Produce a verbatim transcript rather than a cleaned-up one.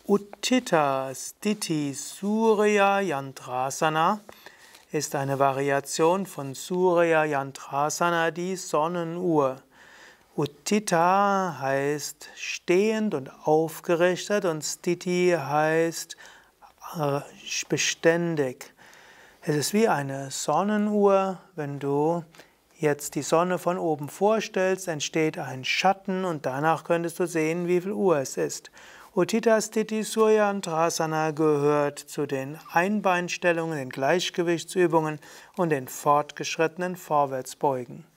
Utthita Sthiti Surya Yantrasana ist eine Variation von Surya Yantrasana, die Sonnenuhr. Utthita heißt stehend und aufgerichtet und Sthiti heißt äh, beständig. Es ist wie eine Sonnenuhr. Wenn du jetzt die Sonne von oben vorstellst, entsteht ein Schatten und danach könntest du sehen, wie viel Uhr es ist. Utthita Sthiti Surya Yantrasana gehört zu den Einbeinstellungen, den Gleichgewichtsübungen und den fortgeschrittenen Vorwärtsbeugen.